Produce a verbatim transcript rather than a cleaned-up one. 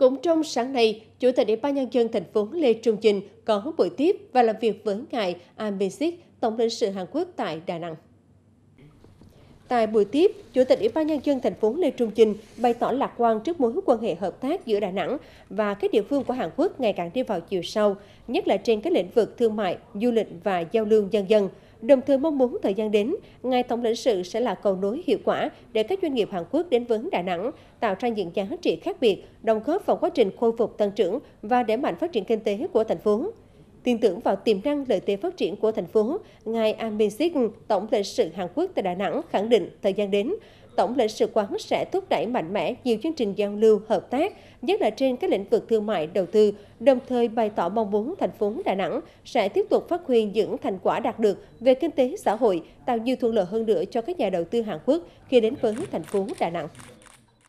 Cũng trong sáng nay, Chủ tịch Ủy ban Nhân dân thành phố Lê Trung Chinh có buổi tiếp và làm việc với ngài Ahn Min-sik, Tổng lãnh sự Hàn Quốc tại Đà Nẵng. Tại buổi tiếp, Chủ tịch Ủy ban Nhân dân thành phố Lê Trung Chinh bày tỏ lạc quan trước mối quan hệ hợp tác giữa Đà Nẵng và các địa phương của Hàn Quốc ngày càng đi vào chiều sâu, nhất là trên các lĩnh vực thương mại, du lịch và giao lưu nhân dân. Đồng thời mong muốn thời gian đến, ngài Tổng lãnh sự sẽ là cầu nối hiệu quả để các doanh nghiệp Hàn Quốc đến với Đà Nẵng, tạo ra những giá trị khác biệt, đóng góp vào quá trình khôi phục tăng trưởng và đẩy mạnh phát triển kinh tế của thành phố. Tin tưởng vào tiềm năng lợi thế phát triển của thành phố, ngài Ahn Min-sik, Tổng lãnh sự Hàn Quốc tại Đà Nẵng khẳng định thời gian đến, Tổng lãnh sự quán sẽ thúc đẩy mạnh mẽ nhiều chương trình giao lưu, hợp tác, nhất là trên các lĩnh vực thương mại, đầu tư, đồng thời bày tỏ mong muốn thành phố Đà Nẵng sẽ tiếp tục phát huy những thành quả đạt được về kinh tế xã hội, tạo nhiều thuận lợi hơn nữa cho các nhà đầu tư Hàn Quốc khi đến với thành phố Đà Nẵng.